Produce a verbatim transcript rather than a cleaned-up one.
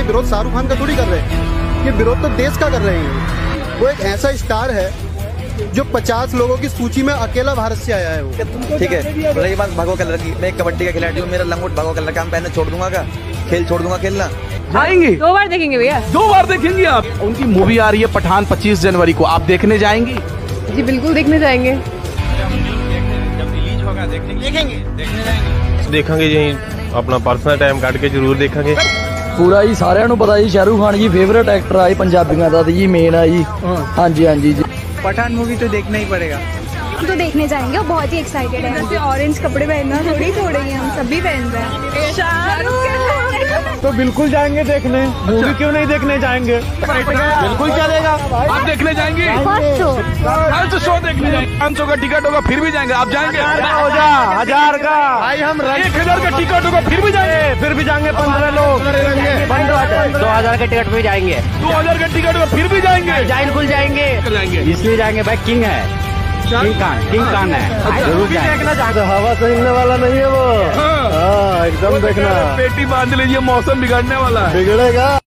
के विरोध शाहरुख खान का थोड़ी कर रहे हैं, ये विरोध तो देश का कर रहे हैं। वो एक ऐसा स्टार है जो पचास लोगों की सूची में अकेला भारत से आया है वो। ठीक है, रही बात भगो कलर की, मैं एक कबड्डी का खिलाड़ी हूँ, मेरा लंगोट भगो कलर का, हम पहले छोड़ दूंगा क्या? खेल छोड़ दूंगा खेलना? आएंगे दो बार देखेंगे भैया, दो बार देखेंगे आप। उनकी मूवी आ रही है पठान पच्चीस जनवरी को, आप देखने जाएंगी? जी बिल्कुल देखने जाएंगे। जब रिलीज होगा देखेंगे देखेंगे देखने जाएंगे देखेंगे जी, अपना पर्सनल टाइम ਕੱਢ के जरूर देखेंगे। पूरा ही साਰਿਆਂ ਨੂੰ पता जी शाहरुख खान जी फेवरेट एक्टर आई पंजाबियों का जी, मेन आई। हाँ जी हाँ जी जी पठान मूवी तो देखना ही पड़ेगा, तो देखने जाएंगे, बहुत ही एक्साइटेड है। जैसे ऑरेंज कपड़े पहनना थोड़ी छोड़ेंगे, हम सभी पहन रहे हैं। तो बिल्कुल जाएंगे देखने, मूवी क्यों नहीं देखने जाएंगे? बिल्कुल चलेगा। आप देखने जाएंगे? फर्स्ट शो देखने जाएंगे। पाँच सौ का टिकट होगा फिर भी जाएंगे। आप जाएंगे? हजार का भाई, हम एक हजार का टिकट होगा फिर भी जाएंगे। फिर भी जाएंगे पंद्रह लोग। दो हजार के टिकट पे जाएंगे, दो हजार का टिकट होगा फिर भी जाएंगे। बिल्कुल जाएंगे जाएंगे इसलिए जाएंगे भाई, किंग है, किंग खान, किंग खान है, जरूर जाएंगे। हवा से हिलने वाला नहीं है वो, हाँ एकदम देखना। पेटी बांध लीजिए, मौसम बिगड़ने वाला है। बिगड़ेगा।